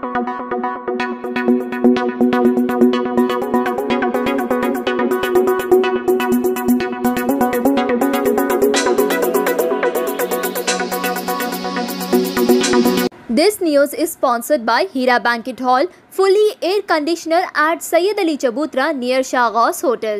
This news is sponsored by Hira Banquet Hall, fully air conditioner at Sayyid Ali Chabutra near Shahghaus Hotel.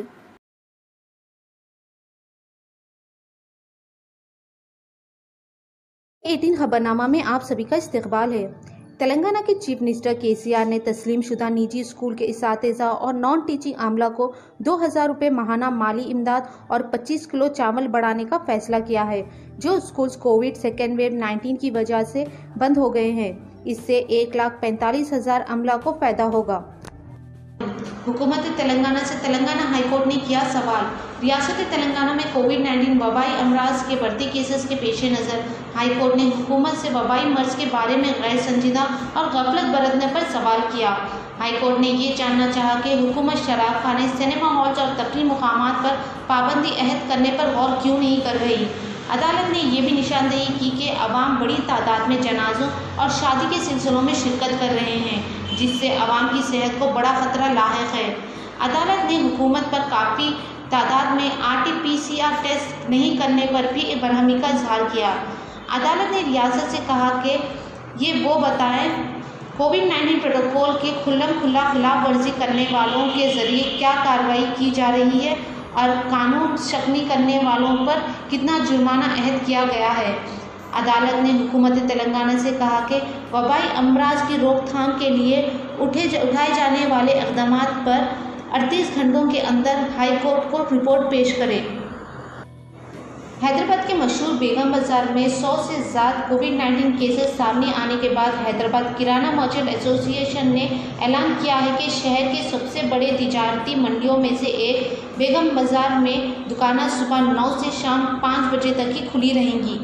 खबरनामा में आप सभी का इस्तकबाल है। तेलंगाना के चीफ मिनिस्टर केसीआर ने तस्लीम शुदा निजी स्कूल के इसातिज़ा और नॉन टीचिंग आमला को 2000 रुपये माहाना माली इमदाद और 25 किलो चावल बढ़ाने का फैसला किया है, जो स्कूल्स कोविड सेकेंड वेव 19 की वजह से बंद हो गए हैं। इससे 1,45,000 अमला को फायदा होगा। हुकूमत तेलंगाना से तेलंगाना हाईकोर्ट ने किया सवाल। रियासत तेलंगाना में कोविड-19 वबाई अमराज के बढ़ते केसेस के पेश नज़र हाईकोर्ट ने हुकूमत से वबाई मर्ज के बारे में गैर संजीदा और गफलत बरतने पर सवाल किया। हाईकोर्ट ने ये जानना चाहा कि हुकूमत शराब खाने, सिनेमा हॉल्स और तफरीह मुकामात पर पाबंदी अहद करने पर गौर क्यों नहीं कर रही। अदालत ने यह भी निशानदेही की कि अवाम बड़ी तादाद में जनाजों और शादी के सिलसिलों में शिरकत कर रहे हैं, जिससे अवाम की सेहत को बड़ा खतरा लाहिक है। अदालत ने हुकूमत पर काफ़ी तादाद में RT-PCR टेस्ट नहीं करने पर भी बरहमी का इजहार किया। अदालत ने रियासत से कहा कि ये वो बताएं कोविड-19 प्रोटोकॉल के खुल्ला खिलाफ वर्जी करने वालों के ज़रिए क्या कार्रवाई की जा रही है और कानून शक्नी करने वालों पर कितना जुर्माना अहद किया गया है। अदालत ने हुकूमत तेलंगाना से कहा कि वबाई अमराज की रोकथाम के लिए उठाए जाने वाले इक़दामात पर 38 घंटों के अंदर हाई कोर्ट को रिपोर्ट पेश करें। हैदराबाद के मशहूर बेगम बाज़ार में 100 से ज़्यादा कोविड-19 केसेस सामने आने के बाद हैदराबाद किराना मर्चेंट एसोसिएशन ने ऐलान किया है कि शहर के सबसे बड़े तिजारती मंडियों में से एक बेगम बाज़ार में दुकानें सुबह 9 से शाम 5 बजे तक ही खुली रहेंगी।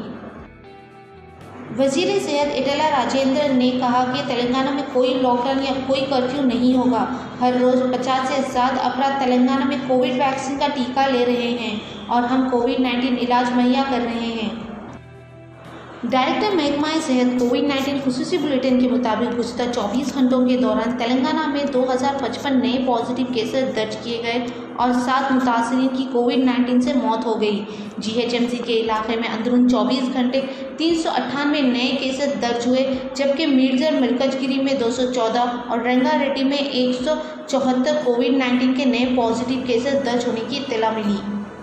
वज़ीर सेहत इटला राजेंद्र ने कहा कि तेलंगाना में कोई लॉकडाउन या कोई कर्फ्यू नहीं होगा। हर रोज़ 50 से ज़्यादा अफराद तेलंगाना में कोविड वैक्सीन का टीका ले रहे हैं और हम कोविड-19 इलाज मुहैया कर रहे हैं। डायरेक्टर महकमा सेहत कोविड-19 खुसूसी बुलेटिन के मुताबिक गुज़िश्ता 24 घंटों के दौरान तेलंगाना में 2055 नए पॉजिटिव केसेस दर्ज किए गए और 7 मुतासरीन की कोविड-19 से मौत हो गई। GHMC के इलाके में अंदरून 24 घंटे 398 नए केसेस दर्ज हुए, जबकि मीरजर मलकजगिरी में 214 और रंगारेड्डी में 174 कोविड-19 के नए पॉजिटिव केसेस दर्ज होने की इत्तला मिली।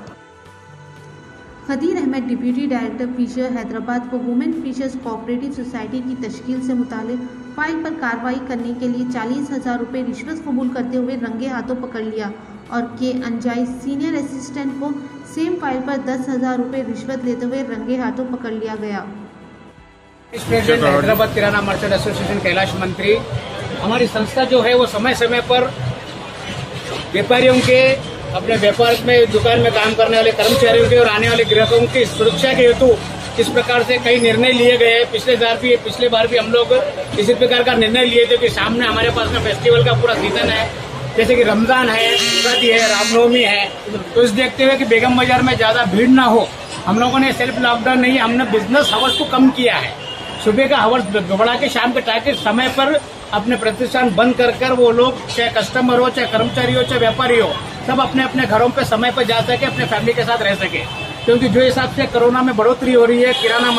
Khadeer Ahmed deputy director fisher Hyderabad को वुमेन फिशर्स कोऑपरेटिव सोसाइटी की तश्कील से मुतालिक फाइल पर कार्रवाई करने के लिए 40,000 रुपये रिश्वत कबूल करते हुए रंगे हाथों पकड़ लिया और के अंजाई सीनियर असिस्टेंट को सेम फाइल पर 10,000 रुपये रिश्वत लेते हुए रंगे हाथों पकड़ लिया गया। President Hyderabad Kirana merchant association Kailash Mantri, हमारी संस्था जो है वो समय समय पर व्यापारियों के अपने व्यापार में दुकान में काम करने वाले कर्मचारियों के और आने वाले ग्राहकों की सुरक्षा के हेतु इस प्रकार से कई निर्णय लिए गए हैं। पिछले बार भी हम लोग इसी प्रकार का निर्णय लिए थे कि सामने हमारे पास में फेस्टिवल का पूरा सीजन है, जैसे कि रमजान है, शादी है, रामनवमी है, तो इस देखते हुए कि बेगम बाजार में ज्यादा भीड़ ना हो, हम लोगों ने सेल्फ लॉकडाउन नहीं, हमने बिजनेस हावर्स को कम किया है। सुबह का हावर्स बढ़ा के शाम के ताकि समय पर अपने प्रतिष्ठान बंद कर वो लोग, चाहे कस्टमर हो, चाहे कर्मचारी हो, चाहे व्यापारी हो, सब अपने अपने घरों पे समय पर जा सके, अपने फैमिली के साथ रह सके। क्योंकि जो हिसाब से कोरोना में बढ़ोतरी हो रही है, किराना